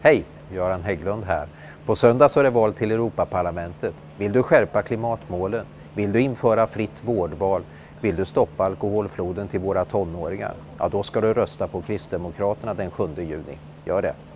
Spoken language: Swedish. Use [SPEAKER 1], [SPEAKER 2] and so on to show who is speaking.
[SPEAKER 1] Hej, Göran Hägglund här. På söndag så är det val till Europaparlamentet. Vill du skärpa klimatmålen? Vill du införa fritt vårdval? Vill du stoppa alkoholfloden till våra tonåringar? Ja, då ska du rösta på Kristdemokraterna den 7 juni. Gör det!